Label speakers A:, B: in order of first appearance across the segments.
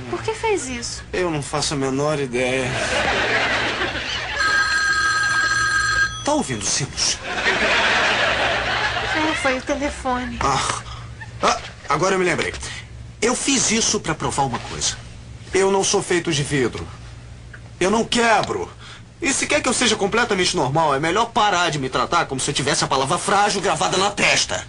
A: Por que fez isso?
B: Eu não faço a menor ideia. Tá ouvindo, Simmons?
A: Foi o telefone.
B: Agora eu me lembrei. Eu fiz isso pra provar uma coisa. Eu não sou feito de vidro. Eu não quebro. E se quer que eu seja completamente normal, é melhor parar de me tratar como se eu tivesse a palavra frágil gravada na testa.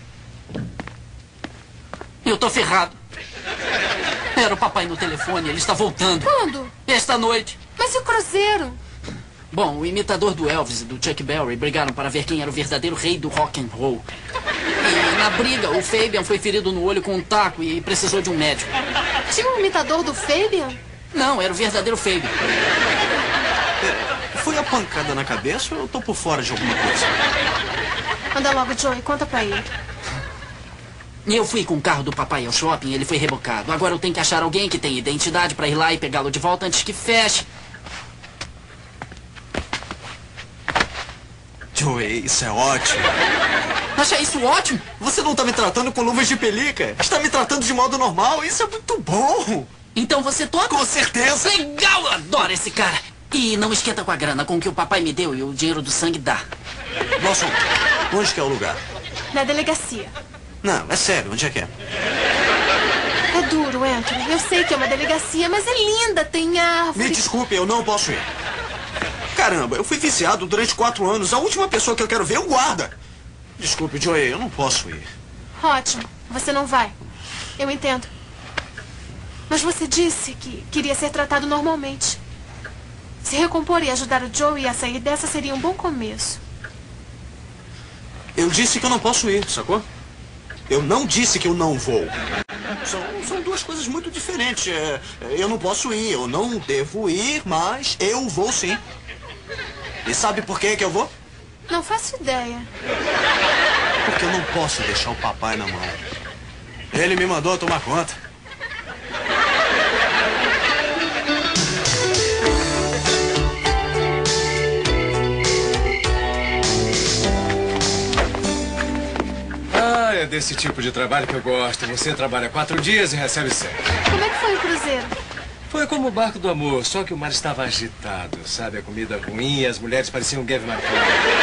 C: Eu tô ferrado. Era o papai no telefone, ele está voltando.
A: Quando?
C: Esta noite.
A: Mas e o cruzeiro?
C: Bom, o imitador do Elvis e do Chuck Berry brigaram para ver quem era o verdadeiro rei do rock and roll. E na briga, o Fabian foi ferido no olho com um taco e precisou de um médico.
A: Tinha um imitador do Fabian?
C: Não, era o verdadeiro Fabian.
B: Foi a pancada na cabeça ou eu tô por fora de alguma coisa?
A: Anda logo, Joey, conta pra ele.
C: Eu fui com o carro do papai ao shopping e ele foi rebocado. Agora eu tenho que achar alguém que tenha identidade pra ir lá e pegá-lo de volta antes que feche.
B: Joey, isso é ótimo.
C: Acha isso ótimo?
B: Você não tá me tratando com luvas de pelica. Está me tratando de modo normal. Isso é muito bom.
C: Então você toca?
B: Com certeza.
C: Legal, eu adoro esse cara. E não esquenta com a grana, com o que o papai me deu e o dinheiro do sangue dá.
B: Nossa, onde que é o lugar?
A: Na delegacia.
B: Não, é sério, onde é que é?
A: É duro, Anthony. Eu sei que é uma delegacia, mas é linda, tem árvore.
B: Me desculpe, eu não posso ir. Caramba, eu fui viciado durante 4 anos. A última pessoa que eu quero ver é o guarda. Desculpe, Joey, eu não posso ir.
A: Ótimo, você não vai. Eu entendo. Mas você disse que queria ser tratado normalmente. Se recompor e ajudar o Joey a sair dessa seria um bom começo.
B: Eu disse que eu não posso ir, sacou? Eu não disse que eu não vou. São duas coisas muito diferentes. Eu não posso ir, eu não devo ir, mas eu vou sim. E sabe por que eu vou?
A: Não faço ideia.
B: Porque eu não posso deixar o papai na mão. Ele me mandou tomar conta.
D: É desse tipo de trabalho que eu gosto. Você trabalha 4 dias e recebe 7.
A: Como é que foi o cruzeiro?
D: Foi como o barco do amor, só que o mar estava agitado, sabe? A comida ruim e as mulheres pareciam Gavin McCall.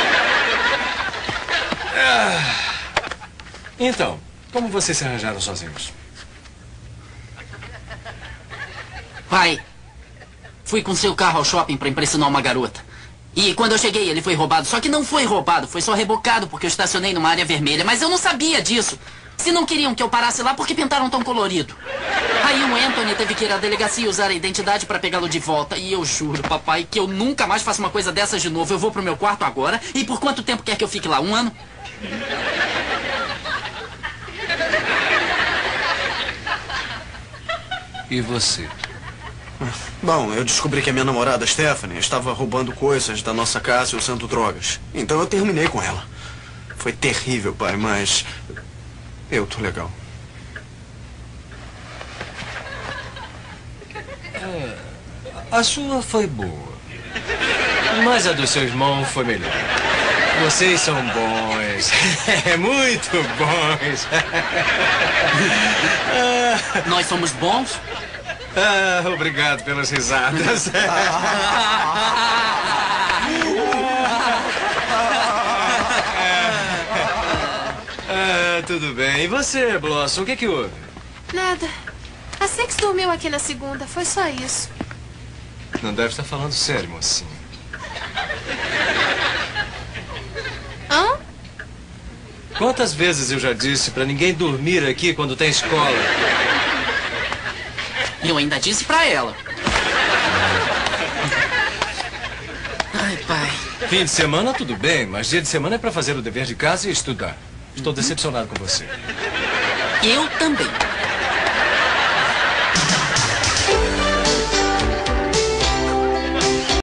D: Então, como vocês se arranjaram sozinhos?
C: Pai, fui com seu carro ao shopping para impressionar uma garota. E quando eu cheguei, ele foi roubado. Só que não foi roubado, foi só rebocado porque eu estacionei numa área vermelha. Mas eu não sabia disso. Se não queriam que eu parasse lá, por que pintaram tão colorido? Aí o Anthony teve que ir à delegacia e usar a identidade para pegá-lo de volta. E eu juro, papai, que eu nunca mais faço uma coisa dessas de novo. Eu vou pro meu quarto agora. E por quanto tempo quer que eu fique lá? 1 ano?
D: E você?
B: Bom, eu descobri que a minha namorada, Stephanie, estava roubando coisas da nossa casa e usando drogas. Então eu terminei com ela. Foi terrível, pai, mas eu tô legal.
D: A sua foi boa. Mas a do seu irmão foi melhor. Vocês são bons. Muito bons.
C: Nós somos bons?
D: Obrigado pelas risadas. Tudo bem. E você, Blossom, o que houve?
A: Nada. A Sex dormiu aqui na segunda, foi só isso.
D: Não deve estar falando sério, mocinho.
A: Hã?
D: Quantas vezes eu já disse pra ninguém dormir aqui quando tem escola?
C: Eu ainda disse pra ela. Ai, pai.
D: Fim de semana, tudo bem, mas dia de semana é pra fazer o dever de casa e estudar. Estou decepcionado com você.
C: Eu também.